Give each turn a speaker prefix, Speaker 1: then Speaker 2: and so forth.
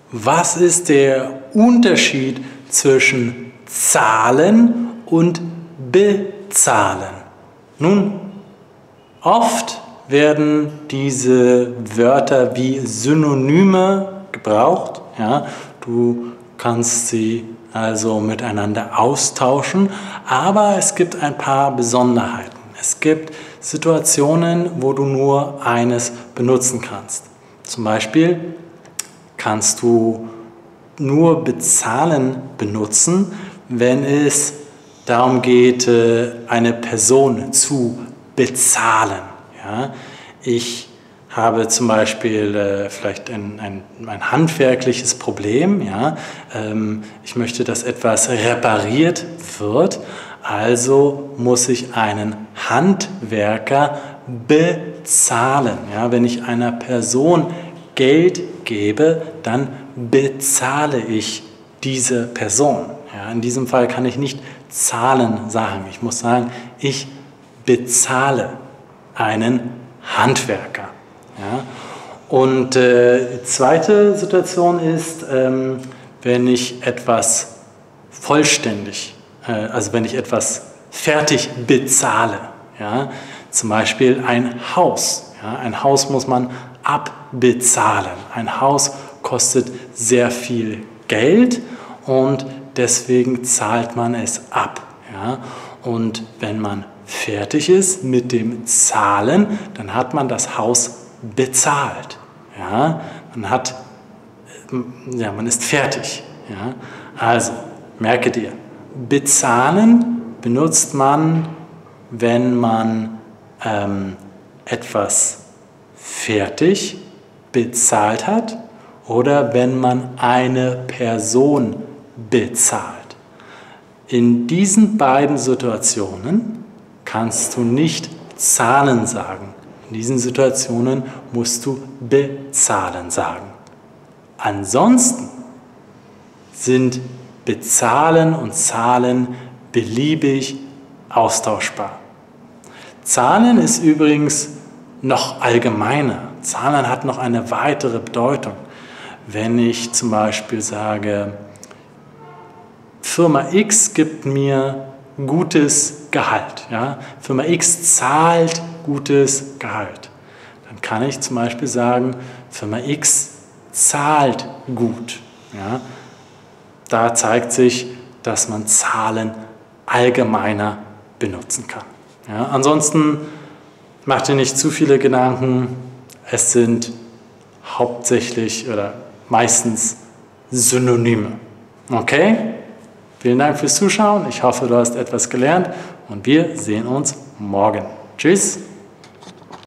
Speaker 1: Was ist der Unterschied zwischen zahlen und bezahlen? Nun, oft werden diese Wörter wie Synonyme gebraucht. Ja? Du kannst sie also miteinander austauschen, aber es gibt ein paar Besonderheiten. Es gibt Situationen, wo du nur eines benutzen kannst. Zum Beispiel kannst du nur bezahlen benutzen, wenn es darum geht, eine Person zu bezahlen. Ja? Ich habe zum Beispiel vielleicht ein handwerkliches Problem. Ja? Ich möchte, dass etwas repariert wird, also muss ich einen Handwerker bezahlen. Ja? Wenn ich einer Person Geld gebe, dann bezahle ich diese Person. Ja? In diesem Fall kann ich nicht zahlen sagen. Ich muss sagen, ich bezahle einen Handwerker. Ja? Und die zweite Situation ist, wenn ich etwas vollständig, also wenn ich etwas fertig bezahle. Ja? Zum Beispiel ein Haus. Ja? Ein Haus muss man abbezahlen. Ein Haus kostet sehr viel Geld und deswegen zahlt man es ab. Ja? Und wenn man fertig ist mit dem Zahlen, dann hat man das Haus bezahlt. Ja? Man ist fertig. Ja? Also, merke dir, bezahlen benutzt man, wenn man etwas fertig bezahlt hat oder wenn man eine Person bezahlt. In diesen beiden Situationen kannst du nicht zahlen sagen. In diesen Situationen musst du bezahlen sagen. Ansonsten sind bezahlen und zahlen beliebig austauschbar. Zahlen ist übrigens noch allgemeiner. Zahlen hat noch eine weitere Bedeutung. Wenn ich zum Beispiel sage, Firma X gibt mir gutes Gehalt. Ja? Firma X zahlt gutes Gehalt. Dann kann ich zum Beispiel sagen, Firma X zahlt gut. Ja? Da zeigt sich, dass man Zahlen allgemeiner benutzen kann. Ja? Ansonsten mach dir nicht zu viele Gedanken. Es sind hauptsächlich oder meistens Synonyme. Okay? Vielen Dank fürs Zuschauen. Ich hoffe, du hast etwas gelernt und wir sehen uns morgen. Tschüss.